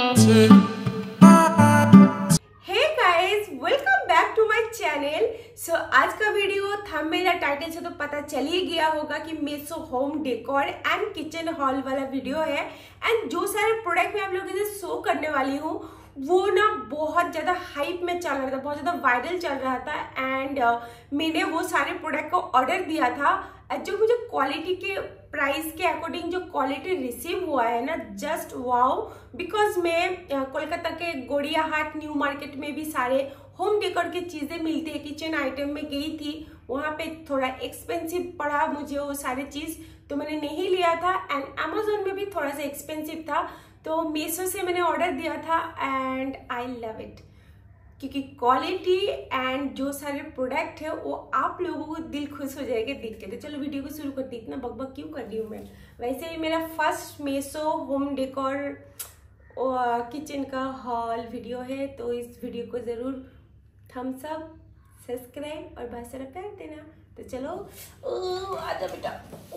Guys, welcome back to my channel. So आज का video thumbnail या टाइटल से तो पता चल ही गया होगा कि Meesho home decor and kitchen haul वाला वीडियो है। एंड जो सारे प्रोडक्ट मैं आप लोगों के शो करने वाली हूँ वो ना बहुत ज़्यादा हाइप में चल रहा था, बहुत ज़्यादा वायरल चल रहा था। एंड मैंने वो सारे प्रोडक्ट को ऑर्डर दिया था। जो मुझे क्वालिटी के प्राइस के अकॉर्डिंग जो क्वालिटी रिसीव हुआ है ना, जस्ट वाओ। बिकॉज मैं कोलकाता के गोड़िया हाट न्यू मार्केट में भी सारे होम डेकोर की चीज़ें मिलती है, किचन आइटम में गई थी, वहाँ पे थोड़ा एक्सपेंसिव पड़ा मुझे वो सारी चीज़, तो मैंने नहीं लिया था। एंड अमेजोन में भी थोड़ा सा एक्सपेंसिव था, तो मीशो से मैंने ऑर्डर दिया था। एंड आई लव इट, क्योंकि क्वालिटी एंड जो सारे प्रोडक्ट है वो आप लोगों को दिल खुश हो जाएगा देख के। तो चलो वीडियो को शुरू करती। इतना बकबक क्यों कर रही हूँ मैं। वैसे ही मेरा first Meesho home decor kitchen का हॉल वीडियो है, तो इस वीडियो को ज़रूर थम्स अप, सब्सक्राइब और बहुत सारा प्यार देना। तो चलो आजा बेटा।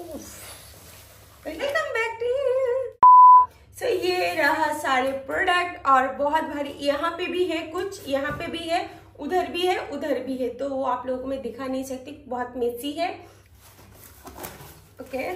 Welcome back to. सो ये रहा सारे प्रोडक्ट, और बहुत भारी यहाँ पे भी है, कुछ यहाँ पे भी है, उधर भी है, उधर भी है, तो वो आप लोगों को मैं दिखा नहीं सकती, बहुत मेसी है। ओके,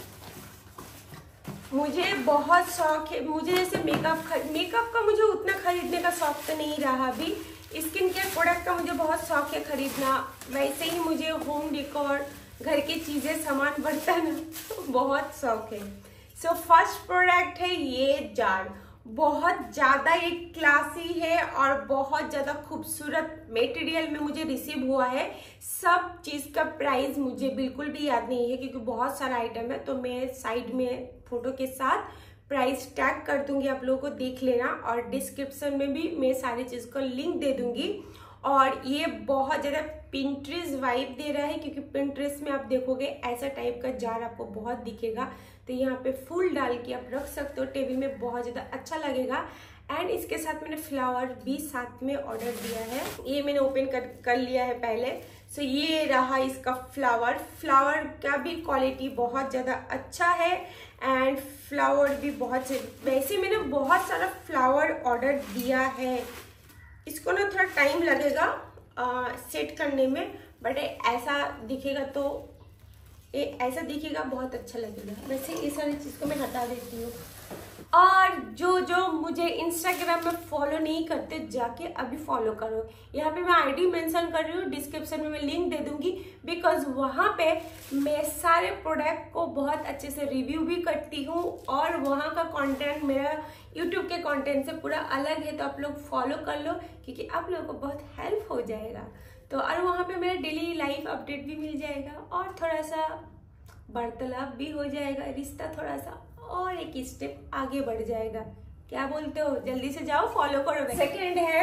मुझे बहुत शौक है, मुझे जैसे मेकअप का मुझे उतना खरीदने का शौक तो नहीं रहा अभी। स्किन केयर प्रोडक्ट का मुझे बहुत शौक है खरीदना, वैसे ही मुझे होम डेकोर, घर की चीज़ें, सामान, बर्तन बहुत शौक है। सो फर्स्ट प्रोडक्ट है ये जार। बहुत ज़्यादा ये क्लासी है और बहुत ज़्यादा खूबसूरत मटेरियल में मुझे रिसीव हुआ है। सब चीज़ का प्राइस मुझे बिल्कुल भी याद नहीं है, क्योंकि बहुत सारा आइटम है, तो मैं साइड में फोटो के साथ प्राइस टैग कर दूंगी, आप लोगों को देख लेना। और डिस्क्रिप्शन में भी मैं सारी चीज़ को लिंक दे दूंगी। और ये बहुत ज़्यादा पिंट्रेस्ट वाइब दे रहा है, क्योंकि पिंट्रेस्ट में आप देखोगे ऐसा टाइप का जार आपको बहुत दिखेगा। तो यहाँ पे फूल डाल के आप रख सकते हो टेबल में, बहुत ज़्यादा अच्छा लगेगा। एंड इसके साथ मैंने फ्लावर भी साथ में ऑर्डर दिया है, ये मैंने ओपन कर लिया है पहले। सो ये रहा इसका फ्लावर का भी क्वालिटी बहुत ज़्यादा अच्छा है। एंड फ्लावर भी बहुत, वैसे मैंने बहुत सारा फ्लावर ऑर्डर दिया है। इसको ना थोड़ा टाइम लगेगा सेट करने में, बट ऐसा दिखेगा तो ये ऐसा दिखेगा, बहुत अच्छा लगेगा। वैसे इस सारी चीज़ को मैं हटा देती हूँ। और जो मुझे इंस्टाग्राम में फॉलो नहीं करते, जाके अभी फॉलो करो। यहाँ पे मैं आईडी मेंशन कर रही हूँ, डिस्क्रिप्शन में मैं लिंक दे दूंगी। बिकॉज वहाँ पे मैं सारे प्रोडक्ट को बहुत अच्छे से रिव्यू भी करती हूँ, और वहाँ का कंटेंट मेरा यूट्यूब के कंटेंट से पूरा अलग है। तो आप लोग फॉलो कर लो, क्योंकि आप लोगों को बहुत हेल्प हो जाएगा। तो और वहाँ पे मेरा डेली लाइफ अपडेट भी मिल जाएगा, और थोड़ा सा वार्तालाप भी हो जाएगा, रिश्ता थोड़ा सा और एक स्टेप आगे बढ़ जाएगा। क्या बोलते हो? जल्दी से जाओ फॉलो करो। सेकंड है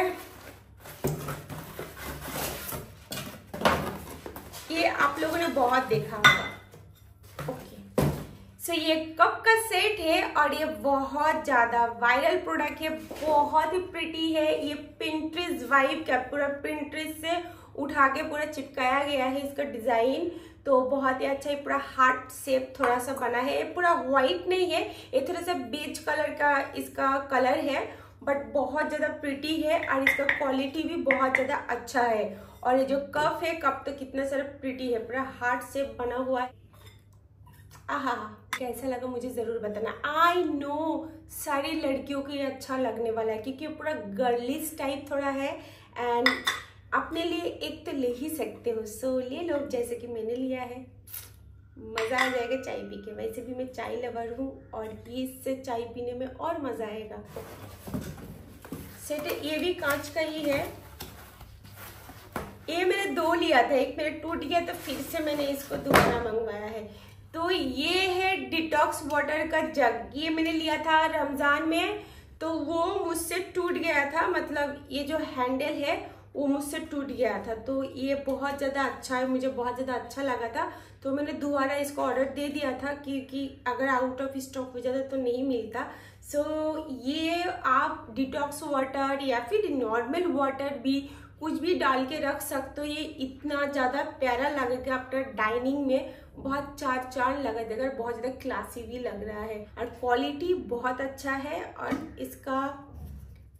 ये, आप लोगों ने बहुत देखा होगा। ओके, सो ये कप का सेट है, और ये बहुत ज्यादा वायरल प्रोडक्ट है, बहुत ही प्रिटी है। ये पिंट्रेस्ट वाइब का, पूरा पिंट्रेस्ट से उठा के पूरा चिपकाया गया है इसका डिजाइन, तो बहुत ही अच्छा है। पूरा हार्ट शेप थोड़ा सा बना है, ये पूरा व्हाइट नहीं है, ये थोड़ा सा बेज कलर का इसका कलर है, बट बहुत ज़्यादा प्रिटी है। और इसका क्वालिटी भी बहुत ज़्यादा अच्छा है। और ये जो कप है, कप तो कितना सारा प्रिटी है, पूरा हार्ट शेप बना हुआ है। आहा, कैसा लगा मुझे ज़रूर बताना। आई नो सारी लड़कियों को ये अच्छा लगने वाला है, क्योंकि पूरा गर्लिश टाइप थोड़ा है। एंड अपने लिए एक तो ले ही सकते हो, सो ले लो, जैसे कि मैंने लिया है। मज़ा आ जाएगा चाय पी के। वैसे भी मैं चाय लवर हूँ, और इससे चाय पीने में और मज़ा आएगा। सेट ये भी कांच का ही है। ये मैंने 2 लिया था, एक मेरा टूट गया, तो फिर से मैंने इसको दोबारा मंगवाया है। तो ये है डिटॉक्स वाटर का जग। ये मैंने लिया था रमज़ान में, तो वो मुझसे टूट गया था, मतलब ये जो हैंडल है वो मुझसे टूट गया था। तो ये बहुत ज़्यादा अच्छा है, मुझे बहुत ज़्यादा अच्छा लगा था, तो मैंने दोबारा इसको ऑर्डर दे दिया था, क्योंकि अगर आउट ऑफ स्टॉक हो जाता तो नहीं मिलता। सो ये आप डिटॉक्स वाटर या फिर नॉर्मल वाटर भी कुछ भी डाल के रख सकते हो। ये इतना ज़्यादा प्यारा लगेगा आफ्टर डाइनिंग में, बहुत चार लगा देगा, बहुत ज़्यादा क्लासी भी लग रहा है, और क्वालिटी बहुत अच्छा है। और इसका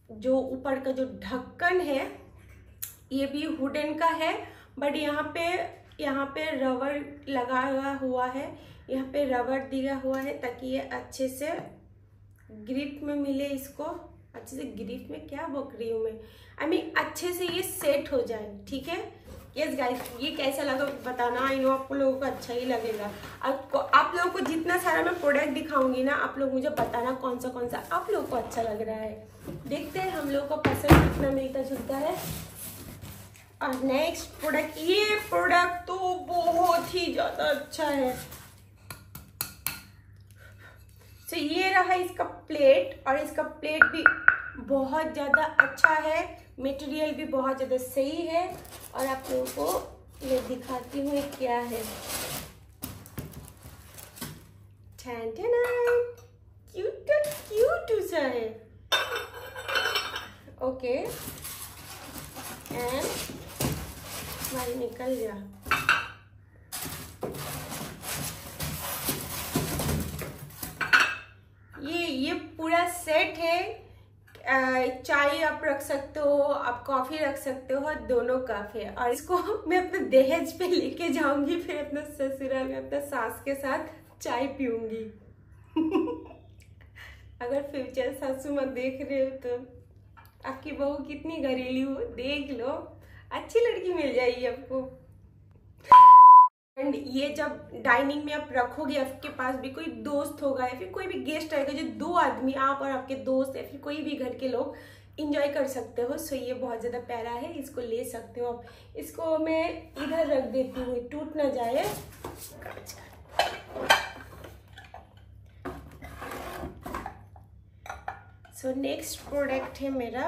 जो ऊपर का जो ढक्कन है ये भी वुडन का है, बट यहाँ पे रबर लगाया हुआ है, यहाँ पे रबर दिया हुआ है ताकि ये अच्छे से ग्रिप में मिले, इसको अच्छे से ग्रिप में क्या बोल रही हूँ मैं, आई मीन अच्छे से ये सेट हो जाए। ठीक है यस गाइस, ये कैसा लगा बताना, आई नो आप लोगों को अच्छा ही लगेगा। आप लोगों को जितना सारा मैं प्रोडक्ट दिखाऊंगी ना, आप लोग मुझे बताना कौन सा आप लोगों को अच्छा लग रहा है। देखते हैं हम लोगों को पसंद कितना मिलता जुलता है। और नेक्स्ट प्रोडक्ट, ये प्रोडक्ट तो बहुत ही ज्यादा अच्छा है। तो ये रहा इसका प्लेट, और इसका प्लेट भी बहुत ज़्यादा अच्छा है, मटेरियल भी बहुत ज़्यादा सही है। और आप लोगों को ये दिखाती हूँ क्या है। क्यूट सा है। ओके एंड भाई निकल गया। ये पूरा सेट है। चाय आप रख सकते हो, आप कॉफी रख सकते हो, दोनों काफी है। और इसको मैं अपने दहेज पे लेके जाऊंगी, फिर अपने ससुराल में अपने सास के साथ चाय पीऊंगी। अगर फ्यूचर सासू माँ देख रहे हो तो आपकी बहू कितनी घरेलू हो, देख लो, अच्छी लड़की मिल जाएगी आपको। एंड ये जब डाइनिंग में आप रखोगे, आपके पास भी कोई दोस्त होगा या फिर कोई भी गेस्ट आएगा, जो 2 आदमी आप और आपके दोस्त या फिर कोई भी घर के लोग इंजॉय कर सकते हो। सो ये बहुत ज़्यादा प्यारा है, इसको ले सकते हो आप। इसको मैं इधर रख देती हूँ, टूट ना जाए। सो नेक्स्ट प्रोडक्ट है मेरा,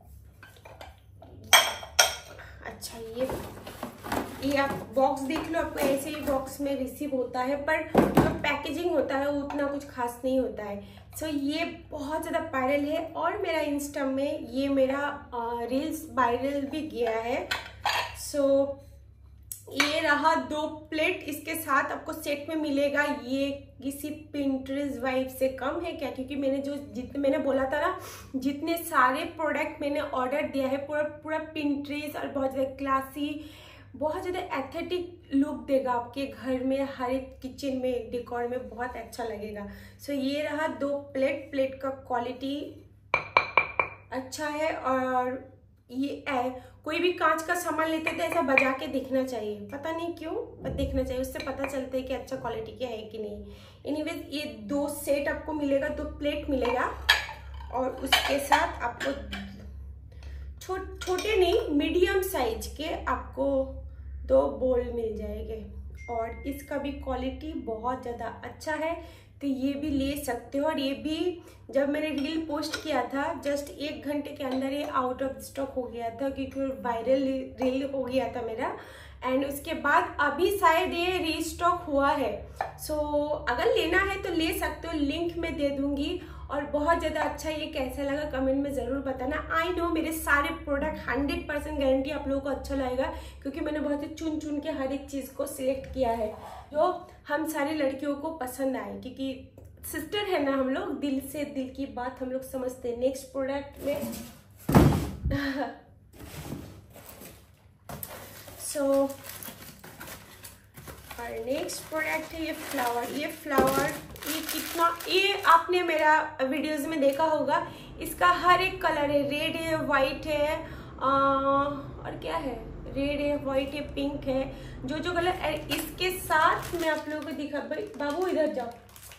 अच्छा ये आप बॉक्स देख लो, आपको ऐसे ही बॉक्स में रिसीव होता है, पर जो पैकेजिंग होता है वो उतना कुछ खास नहीं होता है। सो ये बहुत ज़्यादा वायरल है, और मेरा इंस्टा में ये मेरा रील्स वायरल भी गया है। सो ये रहा 2 प्लेट, इसके साथ आपको सेट में मिलेगा। ये किसी पिंटरेस्ट वाइब से कम है क्या, क्योंकि जितने मैंने बोला था ना, जितने सारे प्रोडक्ट मैंने ऑर्डर दिया है पूरा पिंटरेस्ट और बहुत ज़्यादा क्लासी, बहुत ज़्यादा एस्थेटिक लुक देगा आपके घर में, हर एक किचन में, डेकोर में बहुत अच्छा लगेगा। सो ये रहा 2 प्लेट का क्वालिटी अच्छा है। और ये कोई भी कांच का सामान लेते तो ऐसा बजा के देखना चाहिए, पता नहीं क्यों, पर देखना चाहिए, उससे पता चलता है कि अच्छा क्वालिटी क्या है कि नहीं। एनीवेज ये 2 सेट आपको मिलेगा, 2 प्लेट मिलेगा, और उसके साथ आपको छोटे नहीं मीडियम साइज के आपको 2 बोल मिल जाएंगे। और इसका भी क्वालिटी बहुत ज़्यादा अच्छा है, तो ये भी ले सकते हो। और ये भी जब मैंने रील पोस्ट किया था, जस्ट 1 घंटे के अंदर ये आउट ऑफ स्टॉक हो गया था, क्योंकि वायरल रील हो गया था मेरा। एंड उसके बाद अभी शायद ये रीस्टॉक हुआ है। सो अगर लेना है तो ले सकते हो, लिंक मैं दे दूंगी। और बहुत ज़्यादा अच्छा, ये कैसा लगा कमेंट में ज़रूर बताना। आई नो मेरे सारे प्रोडक्ट 100% गारंटी आप लोगों को अच्छा लगेगा, क्योंकि मैंने बहुत ही चुन के हर एक चीज़ को सिलेक्ट किया है जो हम सारी लड़कियों को पसंद आए, क्योंकि सिस्टर है ना हम लोग, दिल से दिल की बात हम लोग समझते हैं। नेक्स्ट प्रोडक्ट में और नेक्स्ट प्रोडक्ट है ये फ्लावर। ये आपने मेरा वीडियोस में देखा होगा, इसका हर एक कलर है, रेड है, वाइट है, और क्या है, रेड है, वाइट है, पिंक है, जो कलर। इसके साथ मैं आप लोगों को दिखा, बाबू इधर जाओ।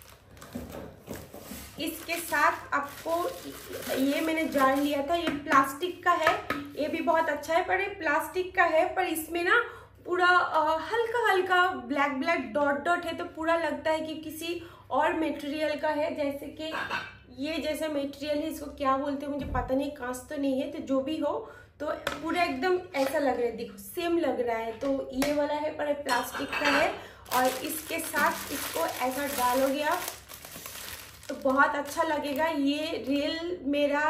इसके साथ आपको ये मैंने जार लिया था, ये प्लास्टिक का है, ये भी बहुत अच्छा है, पर ये प्लास्टिक का है, पर इसमें ना पूरा हल्का ब्लैक डॉट है, तो पूरा लगता है कि किसी और मटेरियल का है। जैसे कि ये जैसा मटेरियल है, इसको क्या बोलते हैं मुझे पता नहीं, कांच तो नहीं है, तो जो भी हो, तो पूरा एकदम ऐसा लग रहा है, देखो सेम लग रहा है। तो ये वाला है, पर प्लास्टिक का है, और इसके साथ इसको ऐसा डालोगे आप तो बहुत अच्छा लगेगा। ये रील मेरा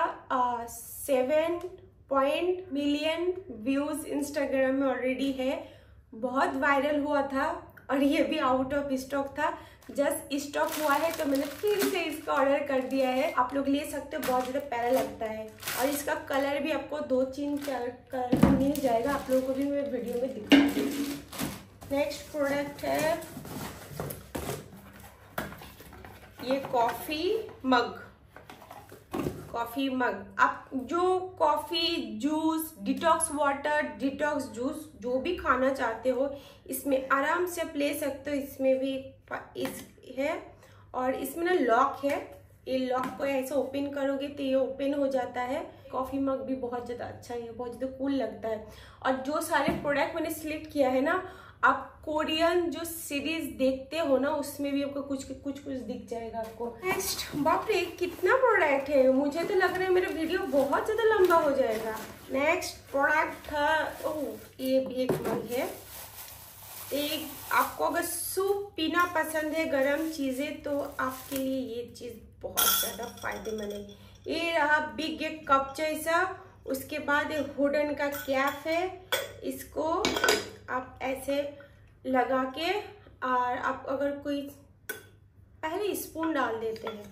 7 मिलियन व्यूज इंस्टाग्राम में ऑलरेडी है, बहुत वायरल हुआ था, और ये भी आउट ऑफ स्टॉक था, जस्ट स्टॉक हुआ है तो मैंने फिर से इसका ऑर्डर कर दिया है। आप लोग ले सकते हो, बहुत ज़्यादा प्यारा लगता है और इसका कलर भी आपको 2-3 कलर का मिल जाएगा, आप लोगों को भी मैं वीडियो में दिखा दूँगी। नेक्स्ट प्रोडक्ट है ये कॉफ़ी मग। आप जो coffee, juice, detox water, detox juice जो भी खाना चाहते हो इसमें आराम से आप ले सकते हो। इसमें भी इस है और इसमें ना लॉक है, ये लॉक को ऐसे ओपन करोगे तो ये ओपन हो जाता है। कॉफ़ी मग भी बहुत ज़्यादा अच्छा है, बहुत ज़्यादा कूल लगता है। और जो सारे प्रोडक्ट मैंने सिलेक्ट किया है ना, आप कोरियन जो सीरीज देखते हो ना उसमें भी आपको कुछ दिख जाएगा आपको। नेक्स्ट, बाप रे कितना प्रोडक्ट है, मुझे तो लग रहा है मेरा वीडियो बहुत ज़्यादा लंबा हो जाएगा। नेक्स्ट प्रोडक्ट था, ये भी एक मग है। आपको अगर सूप पीना पसंद है, गरम चीज़ें, तो आपके लिए ये चीज़ बहुत ज़्यादा फायदेमंद है। ये रहा बिग एक कप जैसा, उसके बाद एक वुडन का कैप है, इसको आप ऐसे लगा के और आप अगर कोई पहले स्पून डाल देते हैं,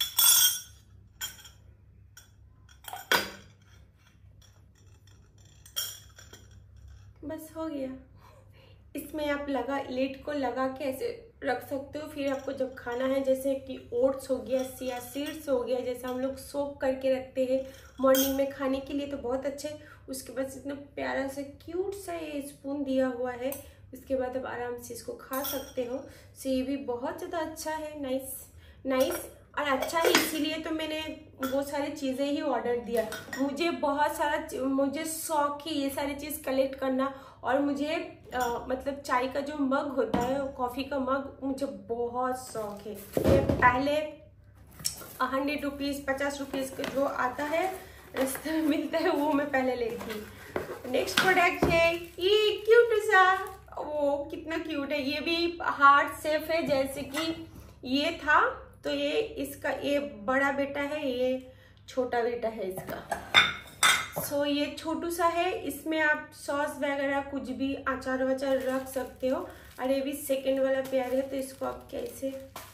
बस हो गया। इसमें आप लिड को लगा के ऐसे रख सकते हो। फिर आपको जब खाना है, जैसे कि ओट्स हो गया, चिया सीड्स हो गया, जैसे हम लोग सोक करके रखते हैं मॉर्निंग में खाने के लिए, तो बहुत अच्छे। उसके बाद इतना प्यारा सा क्यूट सा ये स्पून दिया हुआ है, उसके बाद आप आराम से इसको खा सकते हो। सो ये भी बहुत ज़्यादा अच्छा है, नाइस और अच्छा है, इसीलिए तो मैंने वो सारी चीज़ें ही ऑर्डर दिया। मुझे शौक ही ये सारी चीज़ कलेक्ट करना, और मुझे मतलब चाय का जो मग होता है, कॉफ़ी का मग, मुझे बहुत शौक है। ये पहले 100 रुपीज़ 50 रुपीज़ का जो आता है रास्ते में मिलता है, वो मैं पहले लेती। नेक्स्ट प्रोडक्ट है ये क्यूट सा, वो कितना क्यूट है, ये भी हार्ट शेप है। जैसे कि ये था तो ये बड़ा बेटा है, ये छोटा बेटा है इसका। सो ये छोटू सा है, इसमें आप सॉस वगैरह कुछ भी अचार वचार रख सकते हो। और ये भी सेकेंड वाला पेयर है, तो इसको आप कैसे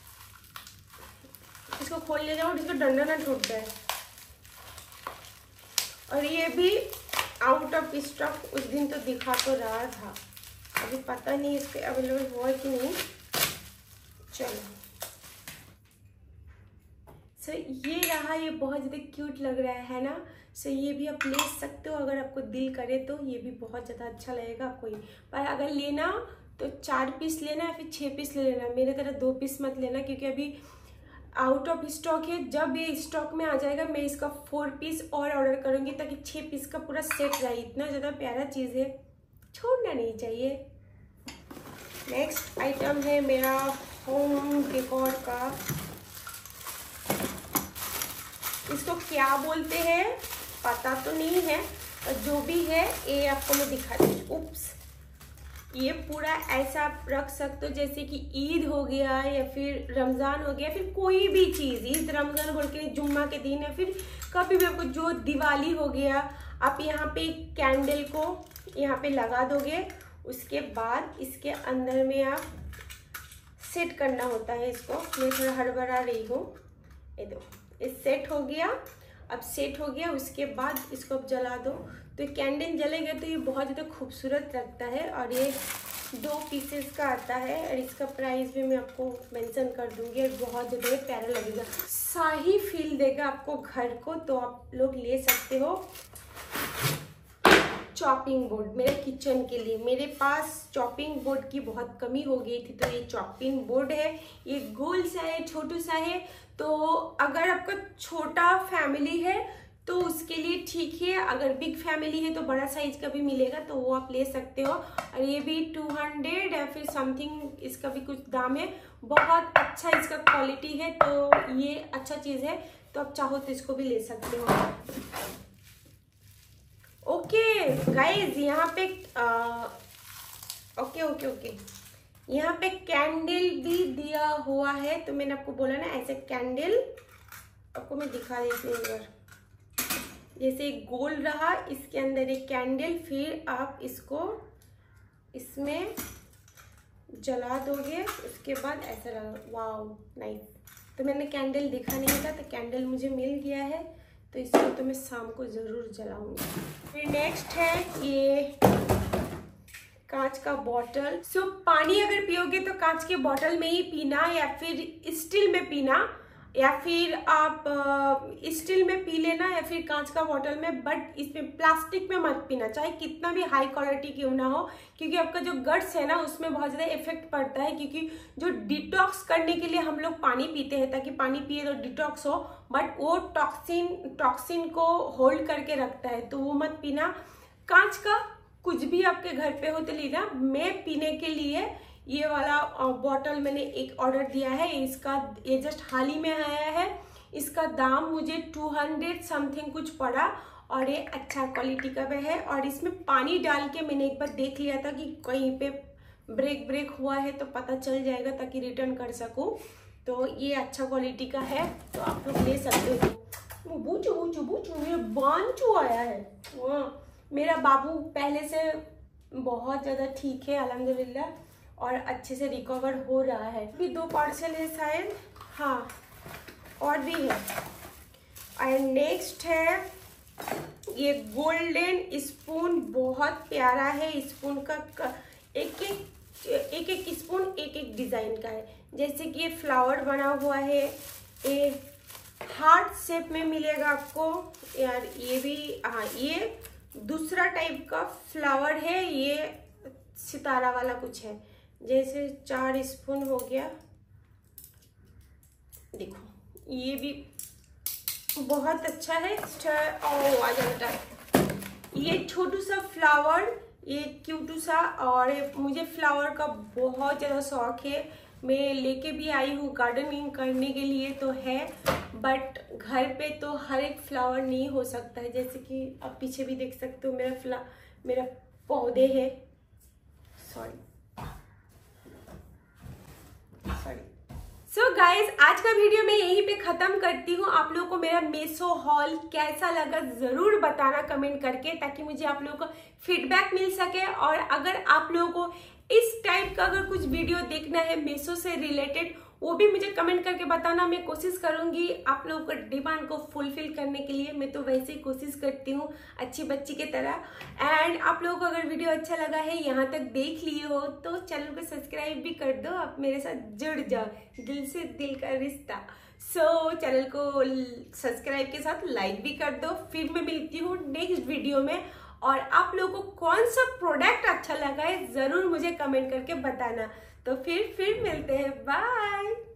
इसको खोल ले जाओ, इसको डंडा ना टूट जाए। और ये भी आउट ऑफ स्टॉक उस दिन तो दिखा तो रहा था, अभी पता नहीं इस पे अवेलेबल हुआ कि नहीं। चलो सो ये रहा, ये बहुत ज़्यादा क्यूट लग रहा है ना। सो ये भी आप ले सकते हो, अगर आपको दिल करे तो ये भी बहुत ज़्यादा अच्छा लगेगा आपको। पर अगर लेना तो 4 पीस लेना या फिर 6 पीस ले लेना, मेरे तरह 2 पीस मत लेना, क्योंकि अभी आउट ऑफ स्टॉक है। जब ये स्टॉक में आ जाएगा मैं इसका 4 पीस और ऑर्डर करूँगी, ताकि 6 पीस का पूरा सेट रहे। इतना ज़्यादा प्यारा चीज़ है, छोड़ना नहीं चाहिए। नेक्स्ट आइटम है मेरा होम डेकोर का, इसको क्या बोलते हैं पता तो नहीं है, और जो भी है ये आपको मैं दिखा दूँ। उप्स, ये पूरा ऐसा आप रख सकते हो, जैसे कि ईद हो गया या फिर रमज़ान हो गया, फिर कोई भी चीज़, ईद रमज़ान बोल के जुम्मा के दिन, या फिर कभी भी आपको जो दिवाली हो गया, आप यहाँ पे कैंडल को यहाँ पे लगा दोगे। उसके बाद इसके अंदर में आप सेट करना होता है इसको। मैं थोड़ा हड़बड़ा रही हूँ, ये दो, ये सेट हो गया। अब सेट हो गया, उसके बाद इसको आप जला दो, तो कैंडल जलेगा तो ये बहुत ज़्यादा खूबसूरत लगता है। और ये 2 पीसेस का आता है, और इसका प्राइस भी मैं आपको मेंशन कर दूंगी, और बहुत ज़्यादा प्यारा लगेगा, शाही फील देगा आपको घर को, तो आप लोग ले सकते हो। चॉपिंग बोर्ड मेरे किचन के लिए, मेरे पास चॉपिंग बोर्ड की बहुत कमी हो गई थी, तो ये चॉपिंग बोर्ड है। ये गोल सा है, छोटू सा है, तो अगर आपका छोटा फैमिली है तो उसके लिए ठीक है, अगर बिग फैमिली है तो बड़ा साइज का भी मिलेगा, तो वो आप ले सकते हो। और ये भी 200 या फिर समथिंग इसका भी कुछ दाम है, बहुत अच्छा इसका क्वालिटी है, तो ये अच्छा चीज़ है, तो आप चाहो तो इसको भी ले सकते हो। ओके गाइज, यहाँ पे ओके यहाँ पे कैंडल भी दिया हुआ है, तो मैंने आपको बोला ना ऐसे कैंडल आपको मैं दिखा देती हूँ। इधर जैसे गोल रहा, इसके अंदर एक कैंडल, फिर आप इसको इसमें जला दोगे उसके बाद ऐसा लगा, वाओ नाइस। तो मैंने कैंडल देखा नहीं था, तो कैंडल मुझे मिल गया है, तो इसको तो मैं शाम को ज़रूर जलाऊंगी। फिर नेक्स्ट है ये कांच का बॉटल। सो पानी अगर पियोगे तो कांच के बॉटल में ही पीना, या फिर स्टील में पीना, या फिर आप स्टील में पी लेना, या फिर कांच का बॉटल में, बट इसमें प्लास्टिक में मत पीना, चाहे कितना भी हाई क्वालिटी क्यों ना हो, क्योंकि आपका जो गट्स है ना उसमें बहुत ज़्यादा इफेक्ट पड़ता है। क्योंकि जो डिटॉक्स करने के लिए हम लोग पानी पीते हैं, ताकि पानी पिए तो डिटॉक्स हो, बट वो टॉक्सिन को होल्ड करके रखता है, तो वो मत पीना। कांच का कुछ भी आपके घर पे हो तो लेना। मैं पीने के लिए ये वाला बॉटल मैंने एक ऑर्डर दिया है, इसका ये जस्ट हाल ही में आया है। इसका दाम मुझे 200 समथिंग कुछ पड़ा, और ये अच्छा क्वालिटी का भी है। और इसमें पानी डाल के मैंने एक बार देख लिया था कि कहीं पे ब्रेक हुआ है तो पता चल जाएगा, ताकि रिटर्न कर सकूं। तो ये अच्छा क्वालिटी का है, तो आप लोग ले सकते हो। बूचू मेरा बांचू आया है। मेरा बाबू पहले से बहुत ज़्यादा ठीक है अल्हम्दुलिल्लाह, और अच्छे से रिकवर हो रहा है। भी 2 पार्सल है शायद, हाँ और भी है। और नेक्स्ट है ये गोल्डन स्पून, बहुत प्यारा है। स्पून का एक एक स्पून एक डिज़ाइन का है, जैसे कि ये फ्लावर बना हुआ है, ये हार्ट शेप में मिलेगा आपको यार। ये भी हाँ, ये दूसरा टाइप का फ्लावर है, ये सितारा वाला कुछ है। जैसे 4 स्पून हो गया, देखो ये भी बहुत अच्छा है। आ जाता है ये छोटू सा फ्लावर, ये क्यूटू सा। और मुझे फ्लावर का बहुत ज़्यादा शौक है, मैं लेके भी आई हूँ गार्डनिंग करने के लिए तो है, बट घर पे तो हर एक फ्लावर नहीं हो सकता है। जैसे कि आप पीछे भी देख सकते हो मेरा पौधे है। सॉरी सो गाइज, आज का वीडियो मैं यहीं पे खत्म करती हूँ। आप लोगों को मेरा मेसो हॉल कैसा लगा जरूर बताना कमेंट करके, ताकि मुझे आप लोगों को फीडबैक मिल सके। और अगर आप लोगों को इस टाइप का अगर कुछ वीडियो देखना है मेसो से रिलेटेड, वो भी मुझे कमेंट करके बताना। मैं कोशिश करूंगी आप लोगों को डिमांड को फुलफिल करने के लिए। मैं तो वैसे ही कोशिश करती हूँ अच्छी बच्ची की तरह। एंड आप लोगों को अगर वीडियो अच्छा लगा है, यहाँ तक देख लिए हो, तो चैनल को सब्सक्राइब भी कर दो। आप मेरे साथ जुड़ जाओ, दिल से दिल का रिश्ता। सो चैनल को सब्सक्राइब के साथ लाइक भी कर दो। फिर मैं मिलती हूँ नेक्स्ट वीडियो में। और आप लोगों को कौन सा प्रोडक्ट अच्छा लगा है जरूर मुझे कमेंट करके बताना। तो फिर मिलते हैं, बाय।